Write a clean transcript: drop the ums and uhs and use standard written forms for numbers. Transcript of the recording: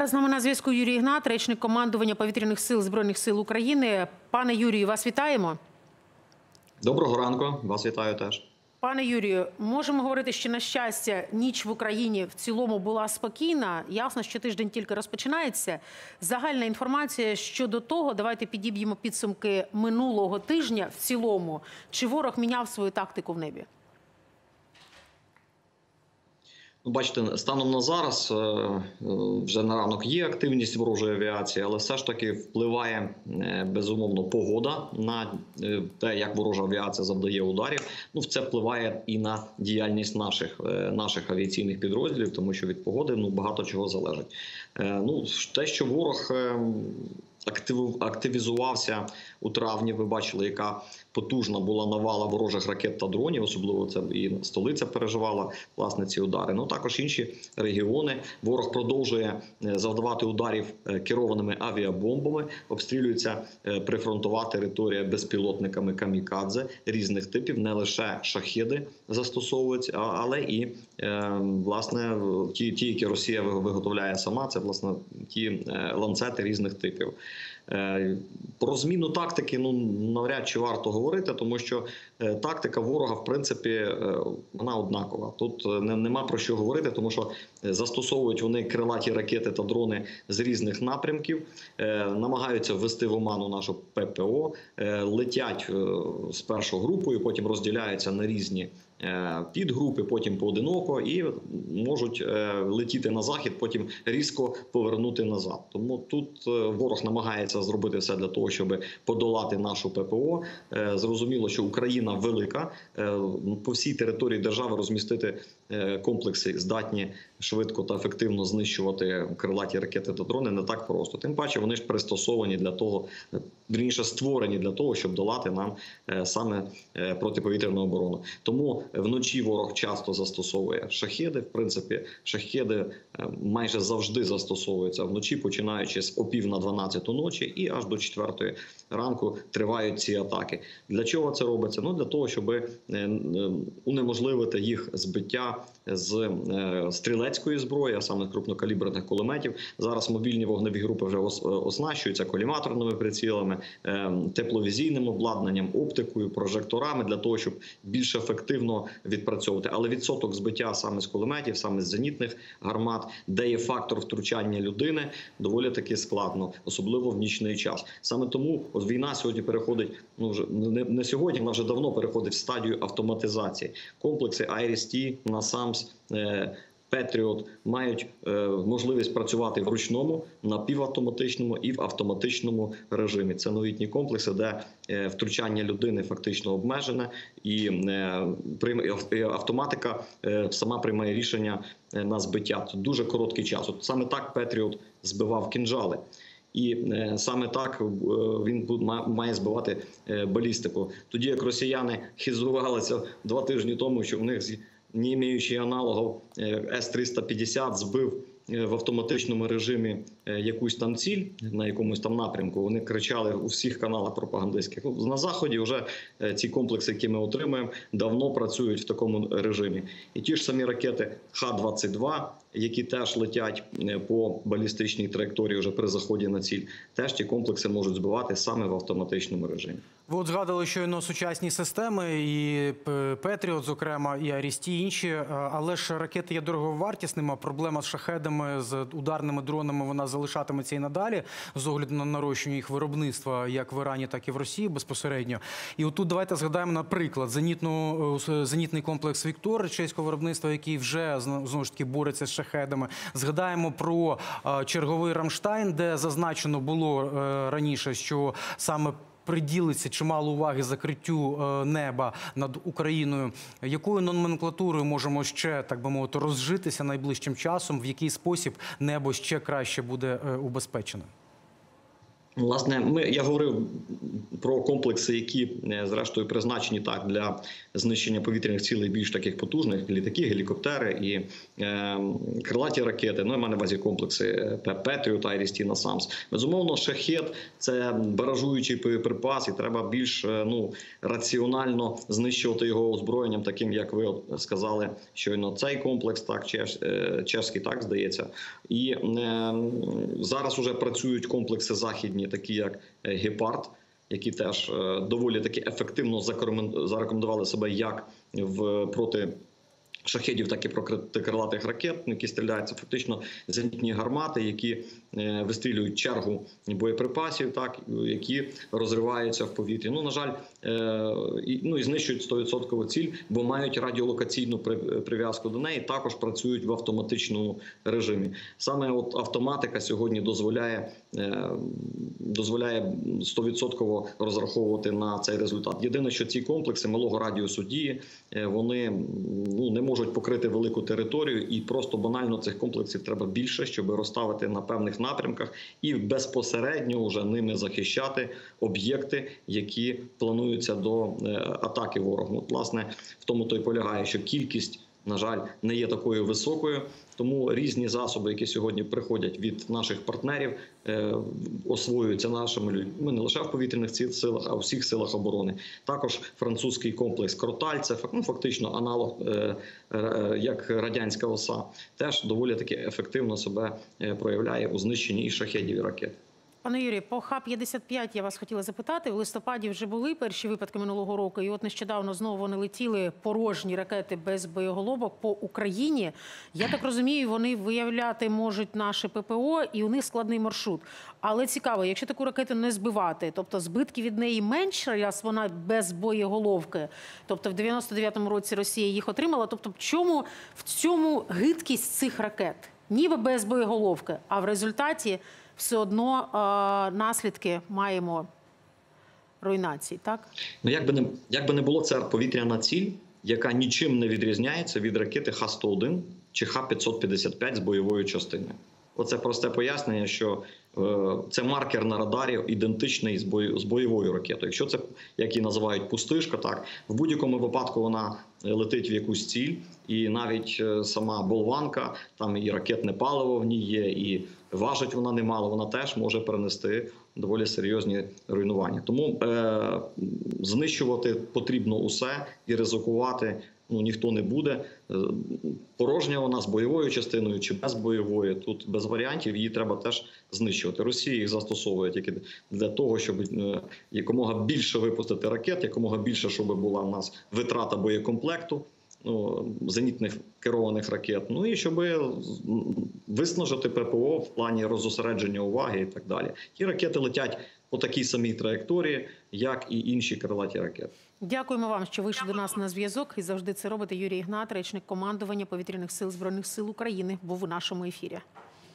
З нами на зв'язку Юрій Ігнат, речник командування Повітряних сил Збройних сил України. Пане Юрію, вас вітаємо. Доброго ранку, вас вітаю теж. Пане Юрію, можемо говорити, що, на щастя, ніч в Україні в цілому була спокійна. Ясно, що тиждень тільки розпочинається. Загальна інформація щодо того, давайте підіб'ємо підсумки минулого тижня в цілому. Чи ворог міняв свою тактику в небі? Бачите, станом на зараз вже на ранок є активність ворожої авіації, але все ж таки впливає, безумовно, погода на те, як ворожа авіація завдає ударів. Ну, це впливає і на діяльність наших авіаційних підрозділів, тому що від погоди багато чого залежить. Ну, те, що ворог активізувався у травні, ви бачили, яка потужна була навала ворожих ракет та дронів, особливо це і столиця переживала, власне, ці удари. Ну, також інші регіони. Ворог продовжує завдавати ударів керованими авіабомбами, обстрілюється прифронтова територія безпілотниками камікадзе різних типів, не лише шахеди застосовуються, але і, власне, ті, які Росія виготовляє сама, це, власне, ті ланцети різних типів. Про зміну тактики, навряд чи варто говорити, тому що тактика ворога, в принципі, вона однакова. Тут нема про що говорити, тому що застосовують вони крилаті ракети та дрони з різних напрямків, намагаються ввести в оману нашу ППО, летять спершу групою, потім розділяються на різні підгрупи, потім поодиноко і можуть летіти на захід, потім різко повернути назад. Тому тут ворог намагається зробити все для того, щоб подолати нашу ППО. Зрозуміло, що Україна велика, по всій території держави розмістити комплекси здатні швидко та ефективно знищувати крилаті ракети та дрони не так просто. Тим паче вони ж пристосовані для того, вірніше створені для того, щоб долати нам саме протиповітряну оборону. Тому вночі ворог часто застосовує шахеди. В принципі, шахеди майже завжди застосовуються вночі, починаючи з о 11:50 ночі і аж до 4 ранку тривають ці атаки. Для чого це робиться? Ну, для того, щоб унеможливити їх збиття з стрілецької зброї, а саме крупнокаліберних кулеметів. Зараз мобільні вогневі групи вже оснащуються коліматорними прицілами, тепловізійним обладнанням, оптикою, прожекторами для того, щоб більш ефективно відпрацьовувати. Але відсоток збиття саме з кулеметів, саме з зенітних гармат, де є фактор втручання людини, доволі таки складно, особливо в нічний час. Саме тому війна сьогодні переходить, вже не сьогодні, вона вже давно переходить в стадію автоматизації. Комплекси IRIS-T, NASAMS, Patriot мають можливість працювати в ручному, напівавтоматичному і в автоматичному режимі. Це новітні комплекси, де втручання людини фактично обмежене, і автоматика сама приймає рішення на збиття. Це дуже короткий час. От саме так Patriot збивав кінжали. І саме так він має збивати балістику. Тоді як росіяни хизувалися 2 тижні тому, що в них, не маючи аналогів, С-350 збив в автоматичному режимі якусь там ціль на якомусь там напрямку. Вони кричали у всіх каналах пропагандистських. На Заході вже ці комплекси, які ми отримуємо, давно працюють в такому режимі. І ті ж самі ракети Х-22, які теж летять по балістичній траєкторії вже при заході на ціль, теж ті комплекси можуть збивати саме в автоматичному режимі. Ви от згадали щойно сучасні системи, і Петріот, зокрема, і IRIS-T, і інші, але ж ракети є дороговартісними, проблема з шахедами, з ударними дронами, вона залишатиметься і надалі, з огляду на нарощення їх виробництва як в Ірані, так і в Росії безпосередньо. І отут давайте згадаємо, наприклад, зенітний комплекс «Віктор» чеського виробництва, який вже, знову ж таки, бореться з шахедами. Згадаємо про черговий «Рамштайн», де зазначено було раніше, що саме приділиться чимало уваги закриттю неба над Україною. Якою номенклатурою можемо ще, так би мовити, розжитися найближчим часом? В який спосіб небо ще краще буде убезпечене? Власне, я говорив про комплекси, які, зрештою, призначені так для знищення повітряних цілей більш таких потужних, літаки, гелікоптери і крилаті ракети. Ну, я маю на увазі комплекси Петріот, IRIS-T, NASAMS. Безумовно, шахед – це баражуючий боєприпас, і треба більш раціонально знищувати його озброєнням, таким, як ви сказали, щойно цей комплекс, так, чеський, так, здається. І зараз уже працюють комплекси західні, такі як «Гепард», які теж доволі таки ефективно зарекомендували себе як проти шахедів, так і проти крилатих ракет, які стріляються фактично зенітні гармати, які вистрілюють чергу боєприпасів, так, які розриваються в повітрі. Ну, на жаль, і знищують 100% ціль, бо мають радіолокаційну прив'язку до неї, також працюють в автоматичному режимі. Саме от автоматика сьогодні дозволяє 100% розраховувати на цей результат. Єдине, що ці комплекси малого радіусу дії, вони не можуть покрити велику територію, і просто банально цих комплексів треба більше, щоб розставити на певних напрямках і безпосередньо вже ними захищати об'єкти, які плануються до атаки ворогу. От, власне, в тому то й полягає, що кількість, на жаль, не є такою високою, тому різні засоби, які сьогодні приходять від наших партнерів, освоюються нашими людьми не лише в повітряних силах, а у всіх силах оборони. Також французький комплекс «Кроталь» – це фактично аналог, як радянська ОСА, теж доволі таки ефективно себе проявляє у знищенні і шахедів, і ракет. Пане Юрію, по Х-55 я вас хотіла запитати. В листопаді вже були перші випадки минулого року, і от нещодавно знову вони летіли порожні ракети без боєголовок по Україні. Я так розумію, вони виявляти можуть наше ППО, і у них складний маршрут. Але цікаво, якщо таку ракету не збивати, тобто збитки від неї менше, раз вона без боєголовки, тобто в 99-му році Росія їх отримала, тобто в цьому гидкість цих ракет? Ніби без боєголовки, а в результаті все одно наслідки маємо руйнації, так? Ну, як би не було, це повітряна ціль, яка нічим не відрізняється від ракети Х-101 чи Х-555 з бойовою частиною. Оце просте пояснення, що це маркер на радарі ідентичний з бойовою ракетою. Якщо це, як її називають, пустишка, так, в будь-якому випадку вона летить в якусь ціль, і навіть сама болванка, там і ракетне паливо в ній є, і важить вона немало, вона теж може перенести доволі серйозні руйнування. Тому знищувати потрібно усе і ризикувати ніхто не буде. Порожня вона з бойовою частиною чи без бойової, тут без варіантів, її треба теж знищувати. Росія їх застосовує тільки для того, щоб якомога більше випустити ракет, якомога більше, щоб була в нас витрата боєкомплекту, зенітних керованих ракет, і щоб виснажити ППО в плані роззосередження уваги і так далі. Ті ракети летять по такій самій траєкторії, як і інші крилаті ракети. Дякуємо вам, що вийшли до нас на зв'язок. І завжди це робите. Юрій Ігнат, речник командування Повітряних сил Збройних сил України, був у нашому ефірі.